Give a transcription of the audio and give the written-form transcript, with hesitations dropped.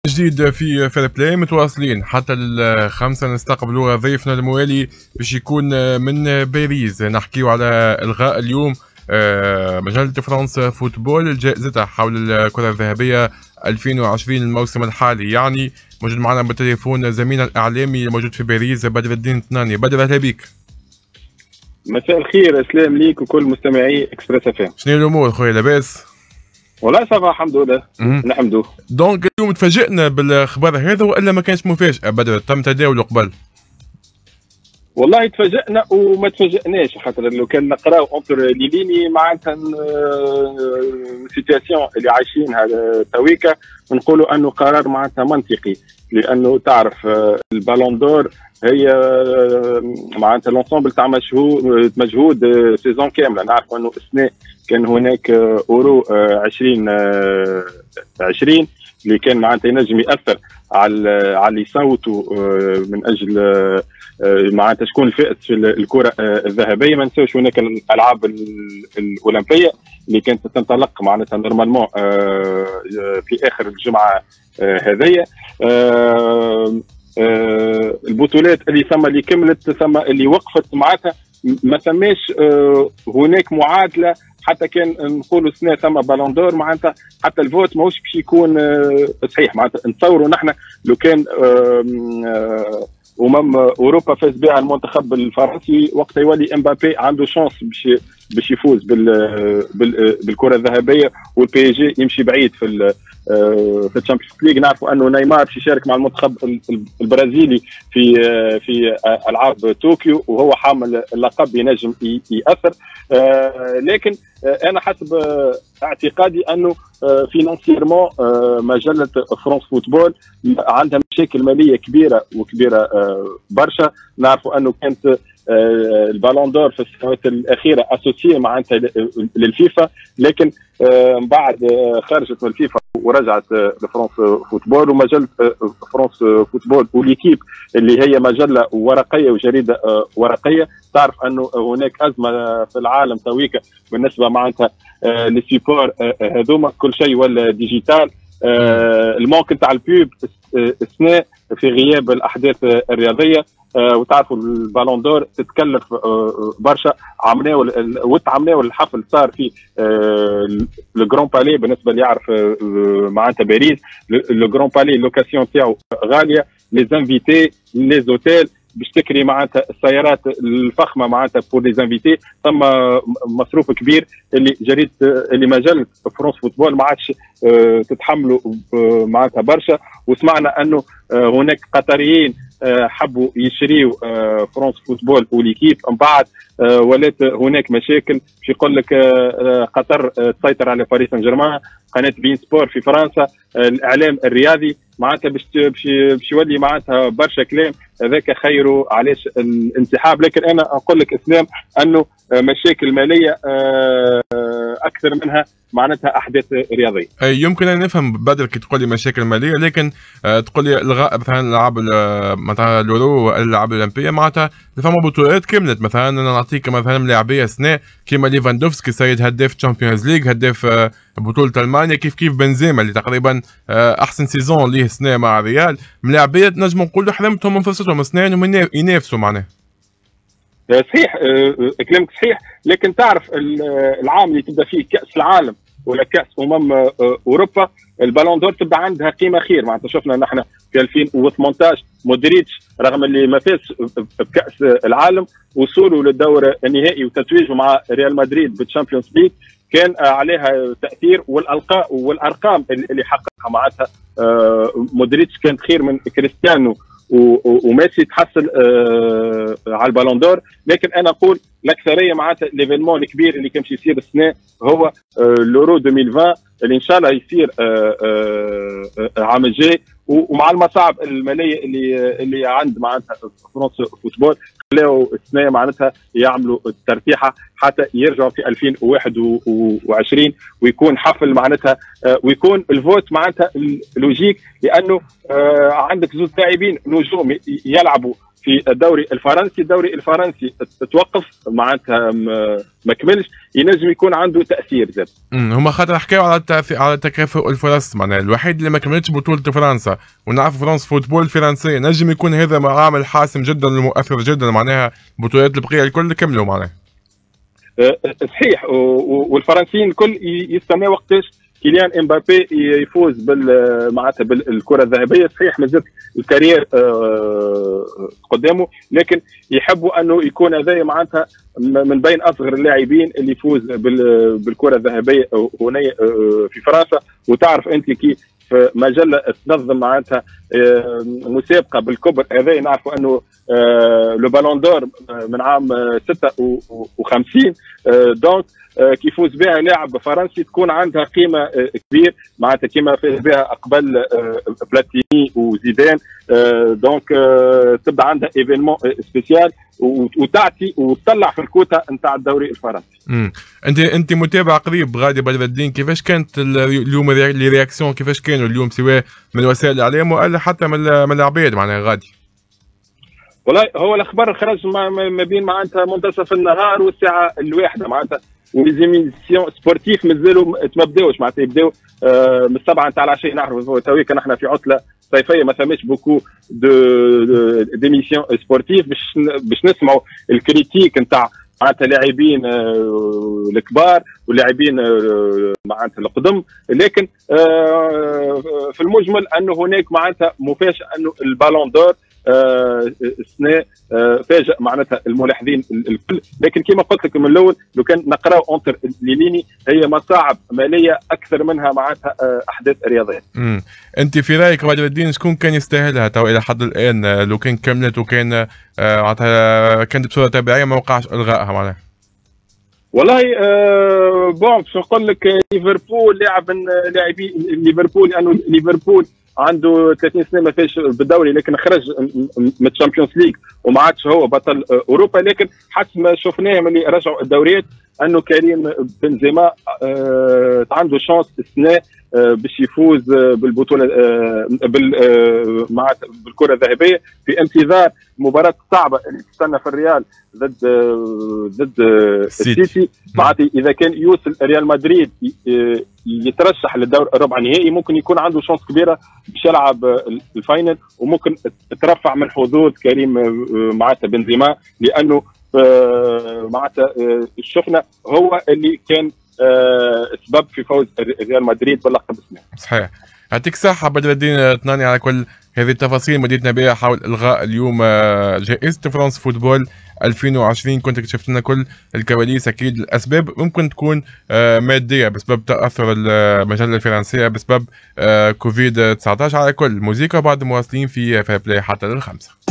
جديد في فير بلاي متواصلين حتى الخمسة نستقبلوا ضيفنا الموالي باش يكون من باريس. نحكيو على إلغاء اليوم مجلة فرانس فوتبول جائزتها حول الكرة الذهبية 2020 الموسم الحالي. يعني موجود معنا بالتليفون زميلنا الإعلامي الموجود في باريس بدر الدين تناني. بدر أهلا بك. مساء الخير، اسلام ليك وكل مستمعي اكسبريس اف ام. شنو الأمور خويا لاباس؟ والله صافا الحمد لله نحمدوه. دونك اليوم تفاجئنا بالخبر هذا والا ما كانش مفاجأة بدر تم تداوله قبل؟ والله تفاجئنا وما تفاجئناش، خاطر لو كان نقراو اونتر ليليني معناتها السيتياسيون اللي عايشينها تويكا نقولوا انه قرار معناتها منطقي، لانه تعرف البالون دور هي معناتها لونسومبل تاع مجهود سيزون كامله. نعرف انه السنه كان هناك اورو 2020 اللي كان معناتها ينجم ياثر على اللي يصوتوا من اجل معناتها شكون الفائز في الكره الذهبيه. ما نساوش هناك الالعاب الاولمبيه اللي كانت تنطلق معناتها نورمالمون في اخر الجمعه هذيا. البطولات اللي ثم اللي كملت ثم اللي وقفت معناتها ما ثماش هناك معادله. حتى كان نقولوا سنه ثم بالون دور معناتها حتى الفوت ماهوش باش يكون صحيح. معناتها نتصوروا نحن لو كان اوروبا فاز بها المنتخب الفرنسي وقتها يولي امبابي عنده شانس باش يفوز بالكره الذهبيه والبي جي يمشي بعيد في الشامبيونز ليغ. نعرفوا انه نيمار باش يشارك مع المنتخب البرازيلي في العاب طوكيو وهو حامل اللقب ينجم ياثر. لكن انا حسب اعتقادي انه فينانسيرمون مجله فرانس فوتبول عندها مشاكل ماليه كبيره برشا. نعرفوا انه كانت البالون دور في السنوات الاخيره اسوسيه معناتها للفيفا، لكن من بعد خرجت من الفيفا ورجعت لفرانس فوتبول. ومجله فرانس فوتبول وليكيب اللي هي مجله ورقيه وجريده ورقيه. تعرف انه هناك ازمه في العالم تويكا بالنسبه معناتها للسيبور هذوما كل شيء ولا ديجيتال. الموقع تاع البيوب السنه في غياب الاحداث الرياضيه. وتعرفوا البالون دور تتكلف برشا. عملناو الحفل صار في الجران بالي بالنسبه اللي يعرف معناتها باريس. الجران بالي اللوكاسيون تاعو غاليه، لي انفيتي لي زوتيل باش تكري معناتها السيارات الفخمه معناتها بور لي انفيتي ثم مصروف كبير اللي مجله فرانس فوتبول ما عادش تتحملوا معناتها برشا. وسمعنا انه هناك قطريين حبوا يشريوا فرانس فوتبول وليكيب، من بعد ولات هناك مشاكل. باش يقول لك قطر تسيطر على باريس سان جيرمان، قناه بين سبور في فرنسا، الاعلام الرياضي معناتها باش يولي معناتها برشا كلام. هذاك خيره علاش الانسحاب. لكن انا اقول لك اسلام انه مشاكل ماليه اكثر منها معناتها احداث رياضيه. يمكن ان نفهم بدر كي تقول لي مشاكل ماليه، لكن تقول لي الغاء مثلا الالعاب مثلا اليورو والالعاب الاولمبيه معناتها فما بطولات كملت. مثلا انا نعطيك مثلا لاعبيه سنه كيما ليفاندوفسكي سيد هداف تشامبيونز ليغ، هداف بطوله المانيا، كيف بنزيما اللي تقريبا احسن سيزون ليه سنه مع ريال. ملاعبيه نجم نقولوا حلمتهم من فرصتهم سنين ينافسوا معناه. صحيح كلامك صحيح، لكن تعرف العام اللي تبدا فيه كاس العالم ولا كاس اوروبا البالون دور تبدا عندها قيمه خير. معناتها شفنا نحن في 2018 مودريتش رغم اللي ما فاز بكاس العالم وصوله للدور النهائي وتتويجه مع ريال مدريد بالتشامبيونز ليج كان عليها تاثير. والارقام اللي حققها معناتها مودريتش كانت خير من كريستيانو وميسي تحصل على البالون دور. لكن انا اقول الاكثريه معناتها ليفينمون الكبير اللي كان يصير السنه هو لورو 2020 اللي ان شاء الله يصير عام الجاي. ومع المصاعب الماليه اللي عند معناتها فرنسا فوتبول خلاو السنه معناتها يعملوا الترتيحه حتى يرجعوا في 2021 ويكون حفل معناتها ويكون الفوت معناتها لوجيك، لانه عندك زوج لاعبين نجوم يلعبوا في الدوري الفرنسي توقف معناتها ما كملش، ينجم يكون عنده تاثير زاد. هما خاطر حكاوا على التأثير على تكافؤ الفرص، معناها الوحيد اللي ما كملتش بطولة فرنسا، ونعرف فرنسا فوتبول فرنسي، نجم يكون هذا عامل حاسم جدا ومؤثر جدا، معناها البطولات البقية الكل كملوا معناها. صحيح، والفرنسيين الكل يستناو وقتاش كيليان امبابي يفوز معناتها بالكره الذهبيه. صحيح مازال الكارير قدامه، لكن يحبوا انه يكون هذا معناتها من بين اصغر اللاعبين اللي يفوز بالكره الذهبيه هنا في فرنسا. وتعرف انت كي في مجله تنظم معناتها مسابقه بالكبر هذا، نعرفوا انه لو بالون دور من عام 56 دونك كي يفوز بها لاعب فرنسي تكون عندها قيمه كبير معناتها كما فاز بها قبل بلاتيني وزيدان. دونك تبدا عندها ايفينمون سبيسيال وتعطي وتطلع في الكوتا نتاع الدوري الفرنسي. انت متابع قريب غادي بدر الدين، كيفاش كانت اليوم لي رياكسيون، كيفاش كانوا اليوم سواء من وسائل الاعلام والا حتى من العباد معناها غادي؟ والله هو الاخبار خرج ما بين معناتها منتصف النهار والساعه الواحده معناتها، وليزيميسيون سبورتيف مازالوا ما بداوش معناتها يبداو من السبعه نتاع العشيه. نعرفوا تويك نحن في عطله صيفيه ما ثماش بوكو ديميسيون سبورتيف باش نسمعوا الكريتيك نتاع معناتها لاعبين الكبار ولاعبين معناتها القدم. لكن في المجمل انه هناك معناتها مفاجاه انه البالون دور السنه فاجأ معناتها الملاحظين الكل. لكن كما قلت لك من الاول لو كان نقراو اونتر ليليني هي مصاعب ماليه اكثر منها معناتها احداث رياضيه. انت في رايك بدر الدين شكون كان يستاهلها تو الى حد الان لو كان كملت وكان معناتها كانت بصوره تبعيه ما وقعش الغائها معناها؟ والله بون باش نقول لك ليفربول لاعبين ليفربول لانه ليفربول عنده 30 سنه ما فاش بالدوري، لكن خرج من الشامبيونز ليج وما عادش هو بطل اوروبا. لكن حسب ما شفناه ملي رجعوا الدوريات انه كريم بنزيما عنده شانس السنه باش يفوز بالبطوله بالكره الذهبيه في انتظار المباراه الصعبه اللي تستنى في الريال ضد السيتي. معناتها اذا كان يوصل ريال مدريد يترشح للدور الربع النهائي ممكن يكون عنده شانس كبيره باش يلعب الفاينل، وممكن ترفع من حظوظ كريم معناتها بنزيما، لانه معناتها شفنا هو اللي كان سبب في فوز ريال مدريد باللقب السنه. صحيح. يعطيك الصحة بدر الدين تناني على كل هذه التفاصيل مديتنا بها حول الغاء اليوم جائزة فرنسا فوتبول 2020. كنت كشفت لنا كل الكواليس. اكيد الاسباب ممكن تكون ماديه بسبب تاثر المجله الفرنسيه بسبب كوفيد 19. على كل موسيقى بعد مواصلين في بلاي حتى للخمسه.